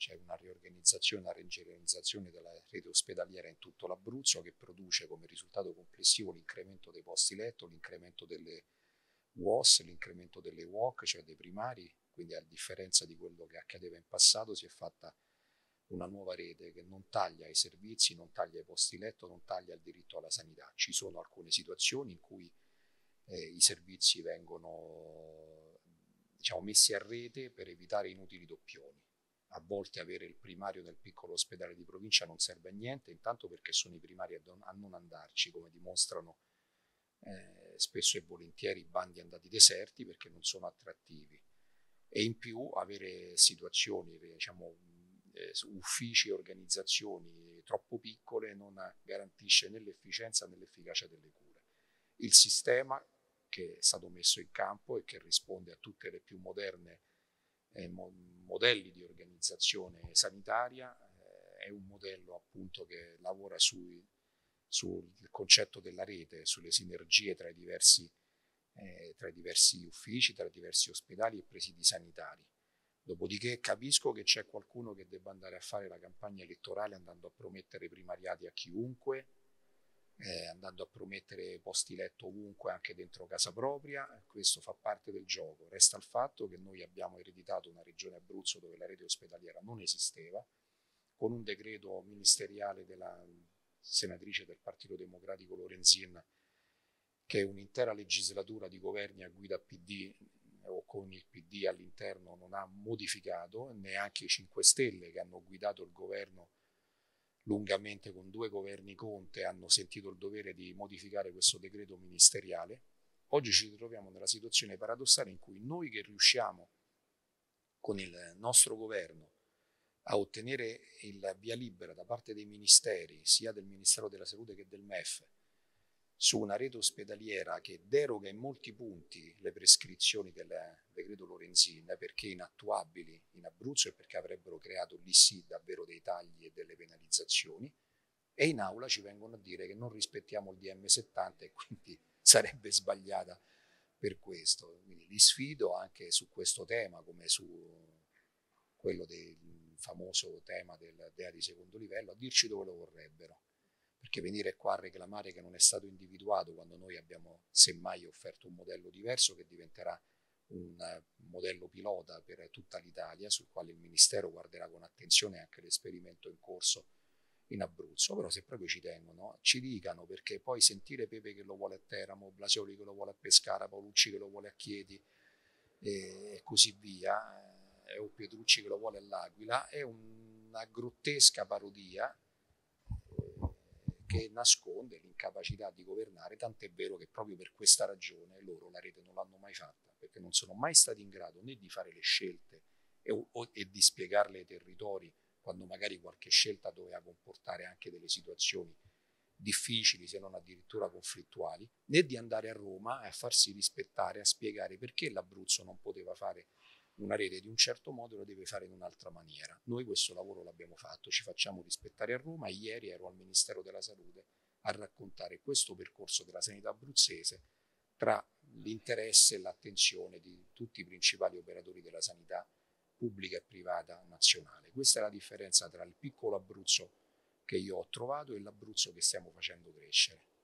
c'è una riorganizzazione, una regionalizzazione della rete ospedaliera in tutto l'Abruzzo che produce come risultato complessivo l'incremento dei posti letto, l'incremento delle WOS, l'incremento delle WOC, cioè dei primari, quindi a differenza di quello che accadeva in passato si è fatta una nuova rete che non taglia i servizi, non taglia i posti letto, non taglia il diritto alla sanità. Ci sono alcune situazioni in cui i servizi vengono messi a rete per evitare inutili doppioni. A volte avere il primario nel piccolo ospedale di provincia non serve a niente, intanto perché sono i primari a non andarci, come dimostrano spesso e volentieri i bandi andati deserti perché non sono attrattivi. E in più avere situazioni, uffici e organizzazioni troppo piccole non garantisce né l'efficienza né l'efficacia delle cure. Il sistema che è stato messo in campo e che risponde a tutte le più moderne modelli di organizzazione sanitaria è un modello appunto che lavora sul concetto della rete, sulle sinergie tra i diversi uffici, tra i diversi ospedali e presidi sanitari. Dopodiché capisco che c'è qualcuno che debba andare a fare la campagna elettorale andando a promettere primariati a chiunque, andando a promettere posti letto ovunque, anche dentro casa propria. Questo fa parte del gioco. Resta il fatto che noi abbiamo ereditato una regione Abruzzo dove la rete ospedaliera non esisteva, con un decreto ministeriale della senatrice del Partito Democratico Lorenzin, che un'intera legislatura di governi a guida PD o con il PD all'interno non ha modificato, neanche i 5 Stelle che hanno guidato il governo lungamente con 2 governi Conte hanno sentito il dovere di modificare questo decreto ministeriale. Oggi ci ritroviamo nella situazione paradossale in cui noi che riusciamo con il nostro governo a ottenere il via libera da parte dei ministeri, sia del Ministero della Salute che del MEF, su una rete ospedaliera che deroga in molti punti le prescrizioni del decreto Lorenzin perché inattuabili in Abruzzo e perché avrebbero creato lì sì davvero dei tagli e delle penalizzazioni, e in aula ci vengono a dire che non rispettiamo il DM70 e quindi sarebbe sbagliata per questo. Quindi li sfido anche su questo tema come su quello del famoso tema del DEA di secondo livello a dirci dove lo vorrebbero, perché venire qua a reclamare che non è stato individuato quando noi abbiamo semmai offerto un modello diverso che diventerà un modello pilota per tutta l'Italia, sul quale il Ministero guarderà con attenzione anche l'esperimento in corso in Abruzzo. Però se proprio ci tengono, ci dicano, perché poi sentire Pepe che lo vuole a Teramo, Blasioli che lo vuole a Pescara, Paolucci che lo vuole a Chieti e così via, o Pietrucci che lo vuole all'Aquila, è una grottesca parodia che nasconde l'incapacità di governare, tant'è vero che proprio per questa ragione loro la rete non l'hanno mai fatta, perché non sono mai stati in grado né di fare le scelte e di spiegarle ai territori quando magari qualche scelta doveva comportare anche delle situazioni difficili, se non addirittura conflittuali, né di andare a Roma a farsi rispettare, a spiegare perché l'Abruzzo non poteva fare una rete di un certo modo e lo deve fare in un'altra maniera. Noi questo lavoro l'abbiamo fatto, ci facciamo rispettare a Roma. Ieri ero al Ministero della Salute a raccontare questo percorso della sanità abruzzese tra l'interesse e l'attenzione di tutti i principali operatori della sanità pubblica e privata nazionale. Questa è la differenza tra il piccolo Abruzzo che io ho trovato e l'Abruzzo che stiamo facendo crescere.